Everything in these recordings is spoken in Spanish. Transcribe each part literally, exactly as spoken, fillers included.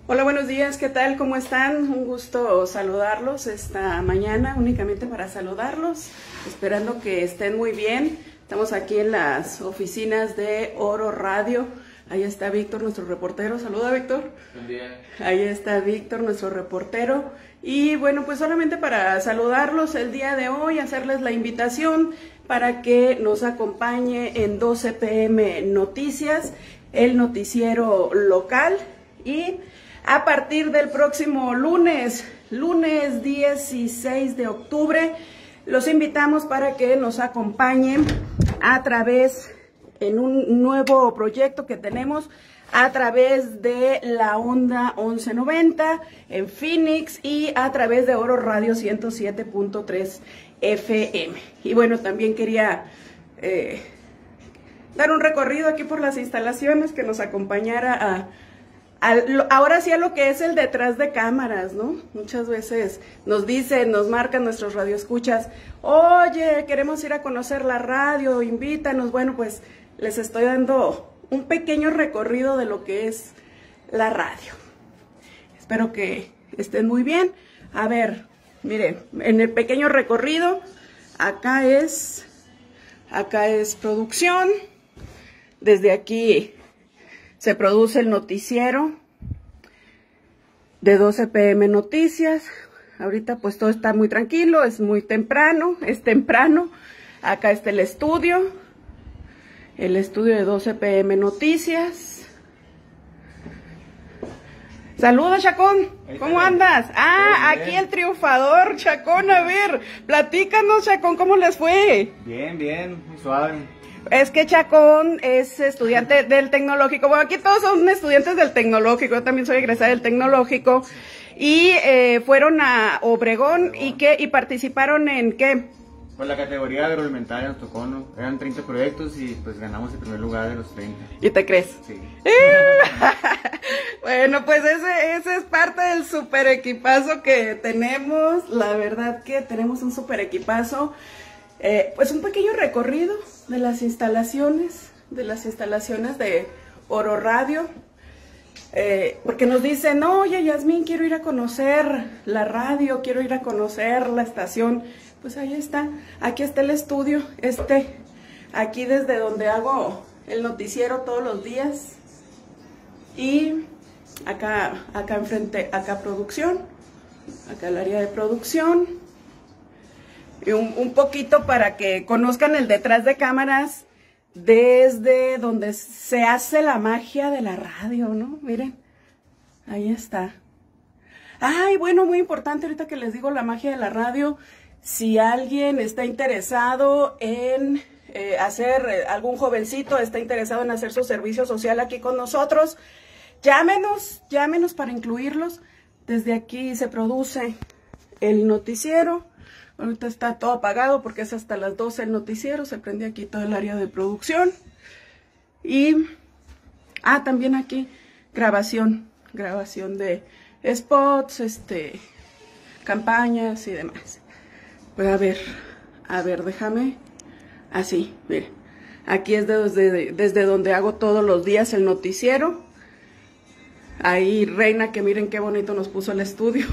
Hola, buenos días, ¿qué tal? ¿Cómo están? Un gusto saludarlos esta mañana, únicamente para saludarlos, esperando que estén muy bien. Estamos aquí en las oficinas de Oro Radio. Ahí está Víctor, nuestro reportero. Saluda, Víctor. Buen día. Ahí está Víctor, nuestro reportero. Y bueno, pues solamente para saludarlos el día de hoy, hacerles la invitación para que nos acompañe en doce pe eme Noticias, el noticiero local. Y a partir del próximo lunes, lunes dieciséis de octubre, los invitamos para que nos acompañen a través, en un nuevo proyecto que tenemos, a través de la Onda once noventa en Phoenix y a través de Oro Radio ciento siete punto tres efe eme. Y bueno, también quería eh, dar un recorrido aquí por las instalaciones, que nos acompañara a Al, ahora sí a lo que es el detrás de cámaras, ¿no? Muchas veces nos dicen, nos marcan nuestros radioescuchas, oye, queremos ir a conocer la radio, invítanos. Bueno, pues les estoy dando un pequeño recorrido de lo que es la radio. Espero que estén muy bien. A ver, miren, en el pequeño recorrido, acá es, acá es producción. Desde aquí se produce el noticiero de doce pe eme Noticias. Ahorita pues todo está muy tranquilo, es muy temprano, es temprano. Acá está el estudio, el estudio de doce pe eme Noticias. Saludos, Chacón, ¿cómo andas? Ah, aquí el triunfador, Chacón, a ver, platícanos, Chacón, ¿cómo les fue? Bien, bien, muy suave. Es que Chacón es estudiante del Tecnológico. Bueno, aquí todos son estudiantes del Tecnológico. Yo también soy egresada del Tecnológico. Y eh, fueron a Obregón y que y participaron en ¿qué? Pues la categoría agroalimentaria nos tocó, ¿no? Eran treinta proyectos y pues ganamos el primer lugar de los treinta. ¿Y te crees? Sí. Bueno, pues ese, ese es parte del super equipazo que tenemos. La verdad que tenemos un super equipazo. Eh, pues un pequeño recorrido de las instalaciones, de las instalaciones de Oro Radio, eh, porque nos dicen, oye, Yasmín, quiero ir a conocer la radio, quiero ir a conocer la estación. Pues ahí está, aquí está el estudio, este, aquí desde donde hago el noticiero todos los días, y acá, acá enfrente, acá producción, acá el área de producción. Y un, un poquito para que conozcan el detrás de cámaras desde donde se hace la magia de la radio, ¿no? Miren, ahí está. Ay, bueno, muy importante ahorita que les digo la magia de la radio, si alguien está interesado en eh, hacer, eh, algún jovencito está interesado en hacer su servicio social aquí con nosotros, llámenos, llámenos para incluirlos. Desde aquí se produce el noticiero. Ahorita está todo apagado porque es hasta las doce el noticiero. Se prende aquí todo el área de producción. Y, ah, también aquí grabación, grabación de spots, este, campañas y demás. Pues a ver, a ver, déjame, así, miren. Aquí es desde, desde donde hago todos los días el noticiero. Ahí, Reina, que miren qué bonito nos puso el estudio.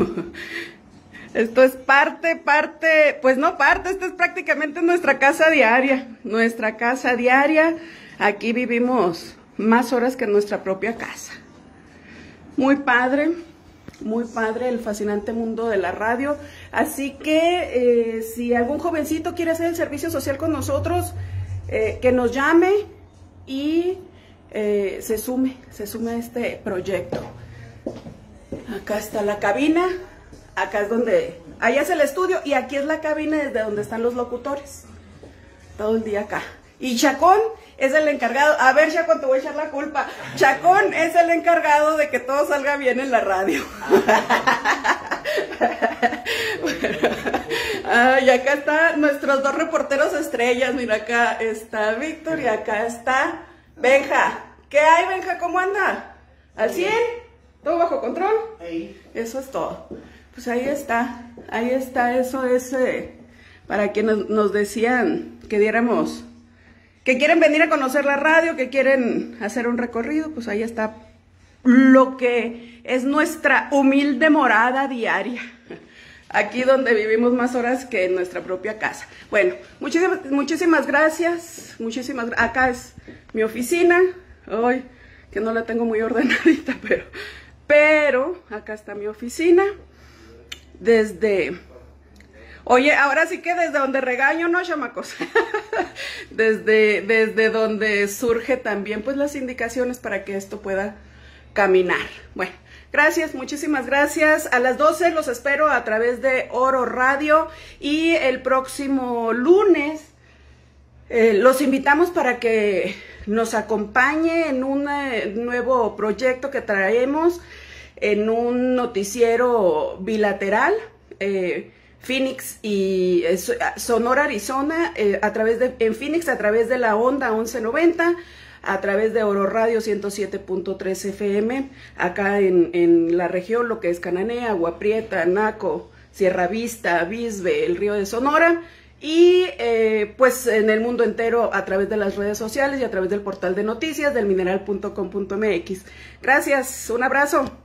Esto es parte, parte, pues no parte, esto es prácticamente nuestra casa diaria, nuestra casa diaria. Aquí vivimos más horas que en nuestra propia casa. Muy padre, muy padre el fascinante mundo de la radio. Así que eh, si algún jovencito quiere hacer el servicio social con nosotros, eh, que nos llame y eh, se sume, se sume a este proyecto. Acá está la cabina. Acá es donde, allá es el estudio y aquí es la cabina desde donde están los locutores. Todo el día acá. Y Chacón es el encargado, a ver Chacón, te voy a echar la culpa. Chacón es el encargado de que todo salga bien en la radio. Bueno, ah, y acá están nuestros dos reporteros estrellas. Mira, acá está Víctor y acá está Benja. ¿Qué hay, Benja? ¿Cómo anda? ¿Al cien? ¿Todo bajo control? Eso es todo. Pues ahí está, ahí está, eso es eh, para quienes nos decían que diéramos, que quieren venir a conocer la radio, que quieren hacer un recorrido, pues ahí está lo que es nuestra humilde morada diaria. Aquí donde vivimos más horas que en nuestra propia casa. Bueno, muchísimas, muchísimas gracias. Muchísimas gracias. Acá es mi oficina. Hoy que no la tengo muy ordenadita, pero, pero acá está mi oficina. Desde... Oye, ahora sí que desde donde regaño, ¿no, chamacos? desde, desde donde surge también pues las indicaciones para que esto pueda caminar. Bueno, gracias, muchísimas gracias. A las doce los espero a través de Oro Radio y el próximo lunes eh, los invitamos para que nos acompañe en un eh, nuevo proyecto que traemos, en un noticiero bilateral, eh, Phoenix y eh, Sonora, Arizona, eh, a través de, en Phoenix a través de la onda once noventa, a través de Oro Radio ciento siete punto tres F M, acá en, en la región, lo que es Cananea, Agua Prieta, Naco, Sierra Vista, Bisbe, el Río de Sonora, y eh, pues en el mundo entero a través de las redes sociales y a través del portal de noticias del mineral punto com punto m x. Gracias, un abrazo.